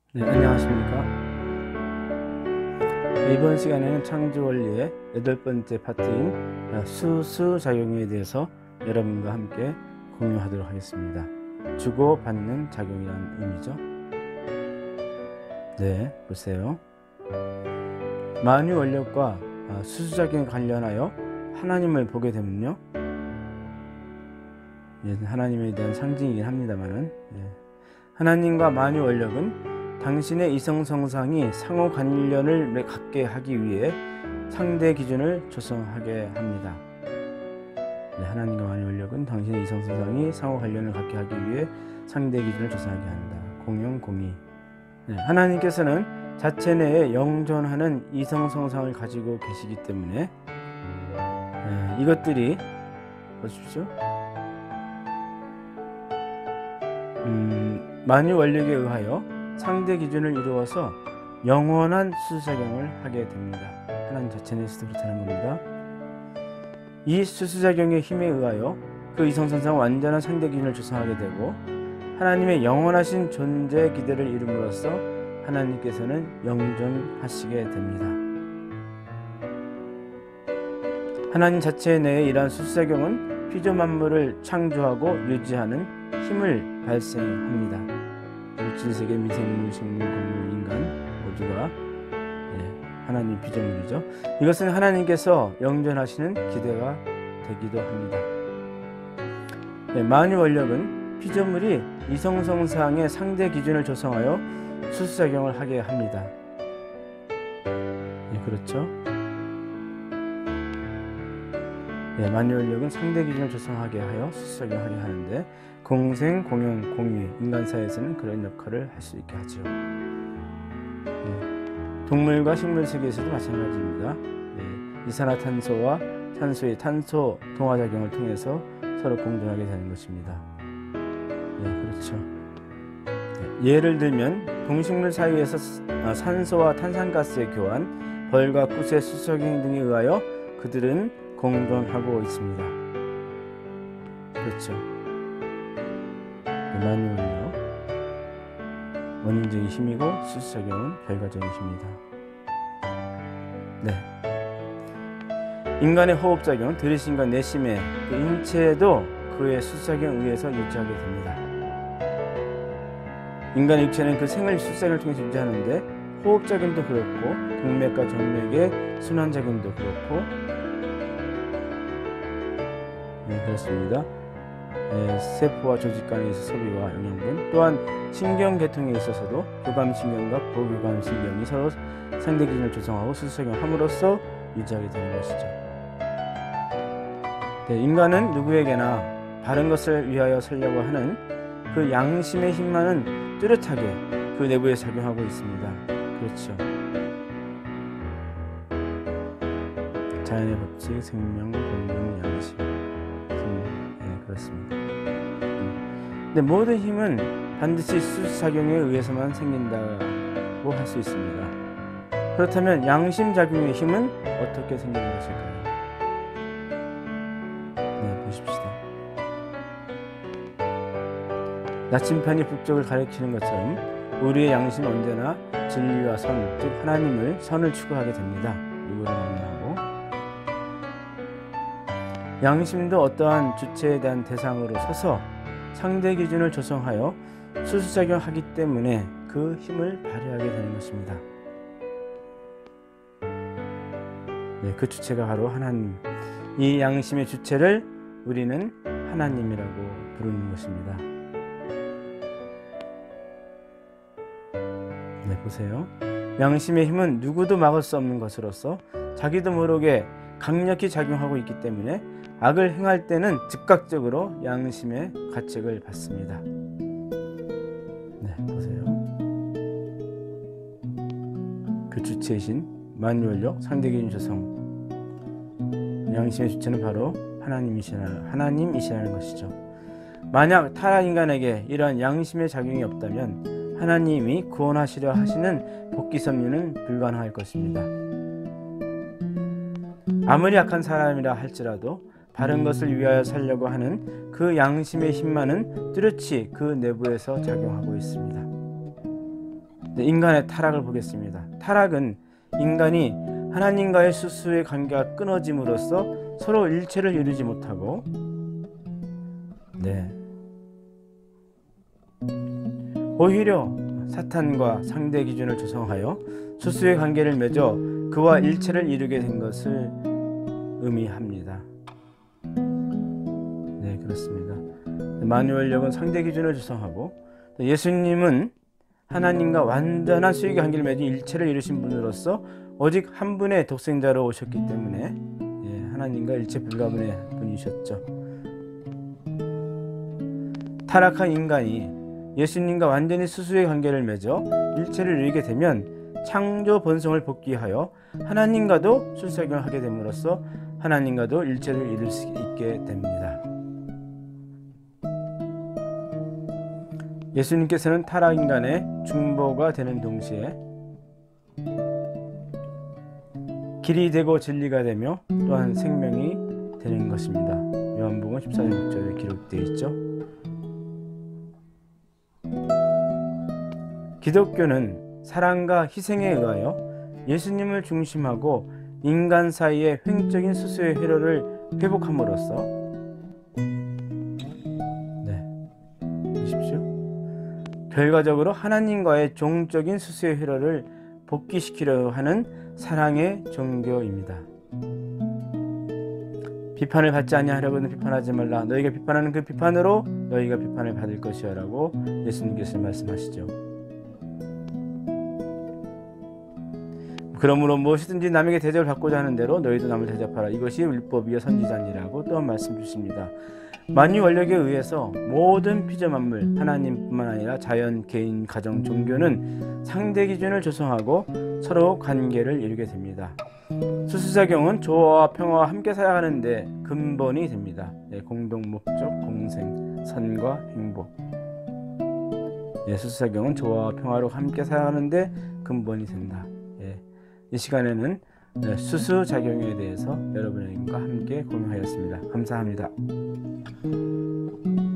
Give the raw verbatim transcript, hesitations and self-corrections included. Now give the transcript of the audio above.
네, 안녕하십니까. 네, 이번 시간에는 창조원리의 여덟 번째 파트인 수수작용에 대해서 여러분과 함께 공유하도록 하겠습니다. 주고받는 작용이라는 의미죠. 네, 보세요. 만유 원력과 수수작용에 관련하여 하나님을 보게 되면요, 하나님에 대한 상징이긴 합니다만은, 하나님과 만유 원력은 당신의 이성성상이 상호 관련을 갖게 하기 위해 상대 기준을 조성하게 합니다. 네, 하나님과 만유 원력은 당신의 이성성상이 상호 관련을 갖게 하기 위해 상대 기준을 조성하게 한다. 공용, 공의. 네, 하나님께서는 자체 내에 영존하는 이성성상을 가지고 계시기 때문에 네, 이것들이 보십시오. 음, 만유 원력에 의하여 상대 기준을 이루어서 영원한 수수작용을 하게 됩니다. 하나님 자체 내에서도 그렇다는 겁니다. 이 수수작용의 힘에 의하여 그 이성선상은 완전한 상대 기준을 조성하게 되고, 하나님의 영원하신 존재 기대를 이룸으로써 하나님께서는 영존하시게 됩니다. 하나님 자체 내에 이러한 수수작용은 피조 만물을 창조하고 유지하는 힘을 발생합니다. 물질세계, 미생물, 식물, 동물, 인간 모두가 네, 하나님 피조물이죠. 이것은 하나님께서 영존하시는 기대가 되기도 합니다. 네, 만유 원력은 피조물이 이성성상의 상대 기준을 조성하여 수수작용을 하게 합니다. 네, 그렇죠. 네, 만유 원력은 상대 기준을 조성하게 하여 수수작용하게 하는데, 공생, 공용, 공유, 인간사에서는 그런 역할을 할 수 있게 하죠. 네, 동물과 식물 세계에서도 마찬가지입니다. 네, 이산화탄소와 산소의 탄소 동화작용을 통해서 서로 공존하게 되는 것입니다. 네, 그렇죠. 네, 예를 들면 동식물 사이에서 산소와 탄산가스의 교환, 벌과 꿀의 수수작용 등에 의하여 그들은 공존하고 있습니다. 그렇죠. 만유 원력, 원인적인 힘이고 수수작용은 결과적인 힘입니다. 네. 인간의 호흡작용, 들이심과 내심의 그 인체도 그의 수수작용에 의해서 유지하게 됩니다. 인간의 육체는 그 생을 수수작용을 통해서 유지하는데, 호흡작용도 그렇고 동맥과 정맥의 순환작용도 그렇고, 네, 그렇습니다. 네, 세포와 조직 간의 소비와 영양분, 또한 신경계통에 있어서도 교감신경과 부교감신경이 서로 상대 기준을 조성하고 수수작용함으로써 유지하게 되는 것이죠. 네, 인간은 누구에게나 바른 것을 위하여 살려고 하는 그 양심의 힘만은 뚜렷하게 그 내부에 작용하고 있습니다. 그렇죠. 자연의 법칙, 생명, 본능, 양심. 네, 그렇습니다. 근데 모든 힘은 반드시 수수작용에 의해서만 생긴다고 할 수 있습니다. 그렇다면 양심작용의 힘은 어떻게 생기는 것일까요? 네, 보십시다. 나침반이 북쪽을 가리키는 것처럼 우리의 양심은 언제나 진리와 선, 즉 하나님을, 선을 추구하게 됩니다. 이거를 만나고, 양심도 어떠한 주체에 대한 대상으로 서서 상대 기준을 조성하여 수수작용하기 때문에 그 힘을 발휘하게 되는 것입니다. 네, 그 주체가 바로 하나님. 이 양심의 주체를 우리는 하나님이라고 부르는 것입니다. 네, 보세요. 양심의 힘은 누구도 막을 수 없는 것으로서 자기도 모르게 강력히 작용하고 있기 때문에 악을 행할 때는 즉각적으로 양심의 가책을 받습니다. 네, 보세요. 그 주체이신 만유 원력, 상대 기준 조성. 양심의 주체는 바로 하나님이시라는, 하나님이시라는 것이죠. 만약 타락 인간에게 이러한 양심의 작용이 없다면 하나님이 구원하시려 하시는 복귀 섭리는 불가능할 것입니다. 아무리 악한 사람이라 할지라도 바른 것을 위하여 살려고 하는 그 양심의 힘만은 뚜렷이 그 내부에서 작용하고 있습니다. 인간의 타락을 보겠습니다. 타락은 인간이 하나님과의 수수의 관계가 끊어짐으로써 서로 일체를 이루지 못하고, 네, 오히려 사탄과 상대 기준을 조성하여 수수의 관계를 맺어 그와 일체를 이루게 된 것을 의미합니다. 네, 그렇습니다. 만유월력은 상대 기준을 조성하고, 예수님은 하나님과 완전한 수의 관계를 맺은 일체를 이루신 분으로서 오직 한 분의 독생자로 오셨기 때문에, 예, 하나님과 일체 불가분의 분이셨죠. 타락한 인간이 예수님과 완전히 수수의 관계를 맺어 일체를 이루게 되면 창조 본성을 복귀하여 하나님과도 수수관계를 하게 됨으로써 하나님과도 일체를 이룰 수 있게 됩니다. 예수님께서는 타락 인간의 중보가 되는 동시에 길이 되고 진리가 되며 또한 생명이 되는 것입니다. 요한복음 십사 장 육 절에 기록되어 있죠. 기독교는 사랑과 희생에 의하여 예수님을 중심하고 인간 사이의 횡적인 수수의 회로를 회복함으로써, 네, 보십시오. 결과적으로 하나님과의 종적인 수수의 회로를 복귀시키려 하는 사랑의 종교입니다. 비판을 받지 아니하려거든 비판하지 말라. 너희가 비판하는 그 비판으로 너희가 비판을 받을 것이야 라고 예수님께서 말씀하시죠. 그러므로 무엇이든지 남에게 대접을 받고자 하는 대로 너희도 남을 대접하라. 이것이 율법이요 선지자니라고 또한 말씀 주십니다. 만유 원력에 의해서 모든 피조 만물, 하나님뿐만 아니라 자연, 개인, 가정, 종교는 상대 기준을 조성하고 서로 관계를 이루게 됩니다. 수수작용은 조화와 평화와 함께 살아가는 데 근본이 됩니다. 네, 공동 목적, 공생, 선과 행복. 네, 수수작용은 조화와 평화로 함께 살아가는 데 근본이 된다. 네, 이 시간에는 네, 수수작용에 대해서 여러분과 함께 공유하였습니다. 감사합니다.